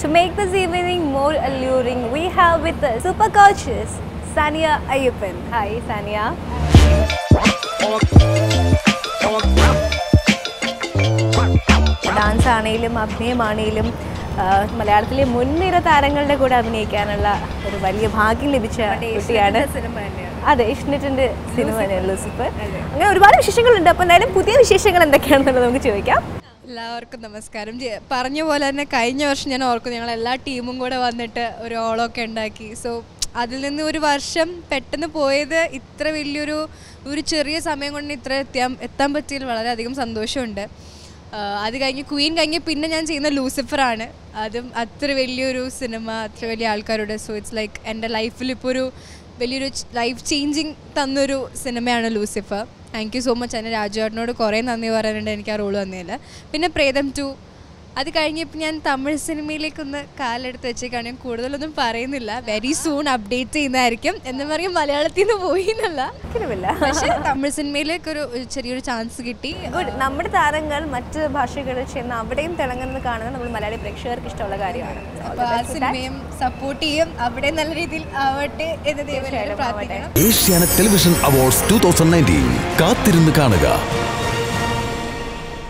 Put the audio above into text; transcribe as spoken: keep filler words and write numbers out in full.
To make this evening more alluring, we have with us super coaches Sania Ayyappan. Hi Sania. Dance ആണെങ്കിലും അഭിനയമാണെങ്കിലും മലയാളത്തിലെ മുൻനിര താരങ്ങളുടെ കൂടെ അഭിനയിക്കാനുള്ള ഒരു വലിയ ഭാഗ്യം ലഭിച്ച കുട്ടിയാണ്. അതെ, ഇഷ്നെറ്റിൻ്റെ സിനിമ തന്നെയാണ് ലൂസിഫർ. അങ്ങനെ ഒരുപാട് വിശേഷങ്ങളുണ്ട്. അപ്പോൾ എന്തായാലും പുതിയ വിശേഷങ്ങൾ എന്തൊക്കെയാണെന്നുള്ളത് നമുക്ക് ചോദിക്കാം. എല്ലാവർക്കും നമസ്കാരം. പറഞ്ഞ പോലെ തന്നെ കഴിഞ്ഞ വർഷം ഞാൻ ഓർക്കും ഞങ്ങൾ എല്ലാ ടീമും കൂടെ വന്നിട്ട് ഒരു ഓളമൊക്കെ ഉണ്ടാക്കി. സോ അതിൽ നിന്ന് ഒരു വർഷം പെട്ടെന്ന് പോയത് ഇത്ര വലിയൊരു ഒരു ചെറിയ സമയം കൊണ്ട് ഇത്ര എത്താൻ എത്താൻ പറ്റിയതിൽ വളരെയധികം സന്തോഷമുണ്ട്. അത് കഴിഞ്ഞ് ക്വീൻ കഴിഞ്ഞ് പിന്നെ ഞാൻ ചെയ്യുന്ന ലൂസിഫറാണ്. അതും അത്ര വലിയൊരു സിനിമ, അത്ര വലിയ ആൾക്കാരുടെ. സോ ഇറ്റ്സ് ലൈക്ക് എൻ്റെ ലൈഫിൽ ഇപ്പോൾ ഒരു വലിയൊരു ലൈഫ് ചേഞ്ചിങ് തന്നൊരു സിനിമയാണ് Lucifer. Thank you so much. എന്നെ രാജുവേട്ടനോട് കുറേ നന്ദി പറയാനുണ്ട് എനിക്ക് ആ റോള് തന്നതിൽ. പിന്നെ പ്രേതം ടു അത് കഴിഞ്ഞപ്പോൾ ഞാൻ തമിഴ് സിനിമയിലേക്കൊന്ന് കാലെടുത്ത് വെച്ചേക്കാണ്. ഞാൻ കൂടുതലൊന്നും പറയുന്നില്ല. വെരി സൂൺ അപ്ഡേറ്റ് ചെയ്യുന്നതായിരിക്കും. എന്ന് പറയും മലയാളത്തിൽ നിന്ന് പോയി എന്നല്ല, പക്ഷേ തമിഴ് സിനിമയിലേക്കൊരു ചെറിയൊരു ചാൻസ് കിട്ടി. നമ്മുടെ താരങ്ങൾ മറ്റ് ഭാഷകളിൽ ചെന്ന് അവിടെയും തിളങ്ങുന്നത് കാണുന്നത് നമ്മൾ മലയാളി പ്രേക്ഷകർക്ക് ഇഷ്ടമുള്ള കാര്യമാണ്. അപ്പോൾ ആ സിനിമയും സപ്പോർട്ട് ചെയ്യും, അവിടെ നല്ല രീതിയിൽ ആവട്ടെ എന്ന് ദൈവം പ്രാർത്ഥിക്കണം. Asianet television awards two thousand nineteen കാത്തിരുന്ന് കാണുക.